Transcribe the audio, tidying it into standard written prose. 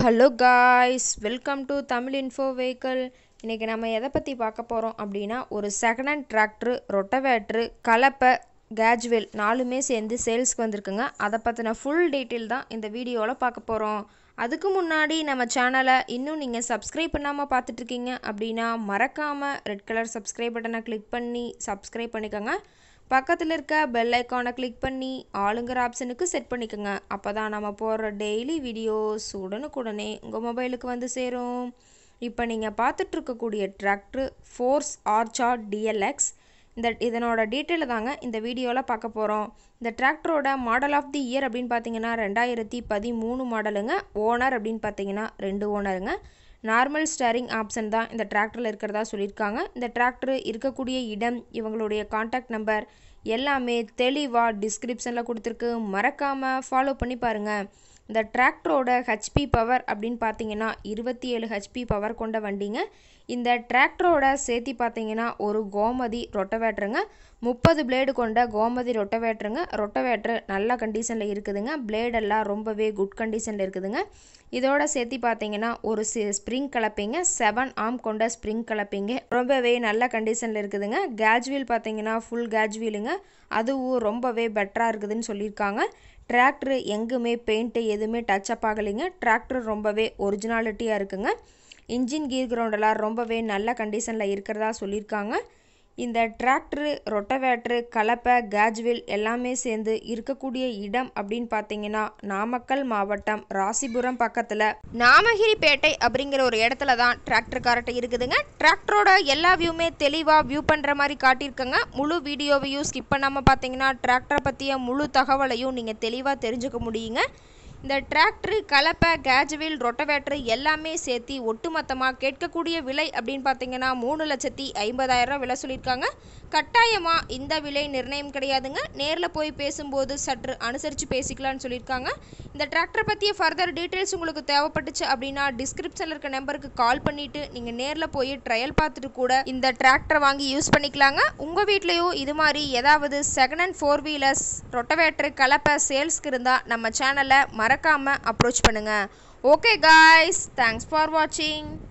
Hello guys, welcome to Tamil Info Vehicle. இன்னைக்கு நம்ம எதை பத்தி பார்க்க போறோம் அப்படினா ஒரு செகண்ட் ஹேண்ட் டிராக்டர், ரொட்டவேட்டர், கலப்பை, கேஜ்வீல் நாலுமே சேர்ந்து சேல்ஸ்க்கு வந்திருக்குங்க. அத பத்தின full detail தான் இந்த வீடியோல பார்க்க போறோம். அதுக்கு முன்னாடி நம்ம சேனலை இன்னும் நீங்க subscribe பண்ணாம பார்த்துட்டு இருக்கீங்க அப்படினா மறக்காம ரெட் கலர் subscribe பட்டனை கிளிக் பண்ணி subscribe பண்ணிக்கங்க. பக்கத்துல இருக்க பெல் ஐகானை கிளிக் பண்ணி ஆளுங்கற ஆப்ஷனுக்கு செட் பண்ணிக்கங்க. அப்பதான் நம்ம போற டெய்லி வீடியோஸ் உடனுக்குடனே உங்க மொபைலுக்கு வந்து சேரும். இப்போ நீங்க பார்த்துட்டு இருக்க கூடிய டிராக்டர் ஃபோர்ஸ் ஆர்ச்சார்ட் DLX. இதனோட டீடைல் தாங்க இந்த வீடியோல பார்க்க போறோம். இந்த டிராக்டரோட மாடல் ஆஃப் தி இயர் அப்படினு பாத்தீங்கன்னா 2013 மாடலுங்க. ஓனர் அப்படினு பாத்தீங்கன்னா 2 ஓனருங்க. நார்மல் ஸ்டீரிங் ஆப்ஷன் தான் இந்த டிராக்டர்ல இருக்கிறதா சொல்லிருக்காங்க. இந்த டிராக்டர் இருக்கக்கூடிய இடம், இவங்களுடைய கான்டாக்ட் நம்பர் எல்லாமே தெளிவா டிஸ்கிரிப்ஷன்ல கொடுத்திருக்கு. மறக்காம ஃபாலோ பண்ணி பாருங்க. இந்த டிராக்டரோட HP பவர் அப்படினு பாத்தீங்கன்னா 27 HP பவர் கொண்ட வண்டிங்க. இந்த டிராக்டரோட சேத்தி பாத்தீங்கன்னா ஒரு கோமதி ரொட்டவேட்டருங்க. 30 பிளேடு கொண்ட கோமதி ரொட்டவேட்டருங்க. ரொட்டவேட்டர் நல்ல கண்டிஷன்ல இருக்குதுங்க. பிளேட் எல்லாம் ரொம்பவே குட் கண்டிஷன்ல இருக்குதுங்க. இதோட சேர்த்து பாத்தீங்கன்னா ஒரு ஸ்ப்ரிங் கலப்பைங்க, 7 ஆர்ம் கொண்ட ஸ்ப்ரிங் கலப்பைங்க, ரொம்பவே நல்ல கண்டிஷன்ல இருக்குதுங்க. கேஜ்வீல் பாத்தீங்கன்னா ஃபுல் கேஜ்வீலுங்க. அதுவும் ரொம்பவே பெட்டரா இருக்குதுன்னு சொல்லியிருக்காங்க. டிராக்டர் எங்குமே பெயிண்ட் எதுவுமே டச் அப் ஆகலைங்க. டிராக்டர் ரொம்பவே ஒரிஜினாலிட்டியா இருக்குங்க. இன்ஜின் கீர் கிரவுண்ட் எல்லாம் ரொம்பவே நல்ல கண்டிஷன்ல இருக்கிறதா சொல்லியிருக்காங்க. இந்த டிராக்டர், ரொட்டவேட்டர், கலப்பை, கேஜ்வீல் எல்லாமே சேர்ந்து இருக்கக்கூடிய இடம் அப்படின்னு பார்த்தீங்கன்னா நாமக்கல் மாவட்டம் ராசிபுரம் பக்கத்தில் நாமகிரிப்பேட்டை அப்படிங்கிற ஒரு இடத்துல தான் டிராக்டர் கரெக்டாக இருக்குதுங்க. டிராக்டரோட எல்லா வியூமே தெளிவாக வியூ பண்ணுற மாதிரி காட்டியிருக்கங்க. முழு வீடியோவையும் ஸ்கிப் பண்ணாமல் பார்த்தீங்கன்னா டிராக்டரை பற்றிய முழு தகவலையும் நீங்கள் தெளிவாக தெரிஞ்சுக்க முடியுங்க. இந்த டிராக்டர், கலப்பை, கேஜ்வீல், ரொட்டவேட்டர் எல்லாமே சேர்த்து ஒட்டுமொத்தமாக கேட்கக்கூடிய விலை அப்படின்னு பார்த்தீங்கன்னா 3,50,000 விலை சொல்லியிருக்காங்க. கட்டாயமாக இந்த விலை நிர்ணயம் கிடையாதுங்க. நேரில் போய் பேசும்போது சற்று அனுசரித்து பேசிக்கலாம்னு சொல்லியிருக்காங்க. இந்த டிராக்டரை பற்றிய ஃபர்தர் டீட்டெயில்ஸ் உங்களுக்கு தேவைப்பட்டுச்சு அப்படின்னா டிஸ்கிரிப்ஷனில் இருக்க நம்பருக்கு கால் பண்ணிவிட்டு நீங்கள் நேரில் போய் ட்ரையல் பார்த்துட்டு கூட இந்த டிராக்டரை வாங்கி யூஸ் பண்ணிக்கலாங்க. உங்கள் வீட்லேயும் இது மாதிரி ஏதாவது செகண்ட் ஹேண்ட் 4 வீலர்ஸ், ரொட்டவேட்டர், கலப்பை சேல்ஸ்க்கு இருந்தால் நம்ம சேனலை மறக்காம அப்ரோச் பண்ணுங்க. ஓகே காய்ஸ், தேங்க்ஸ் ஃபார் வாட்சிங்.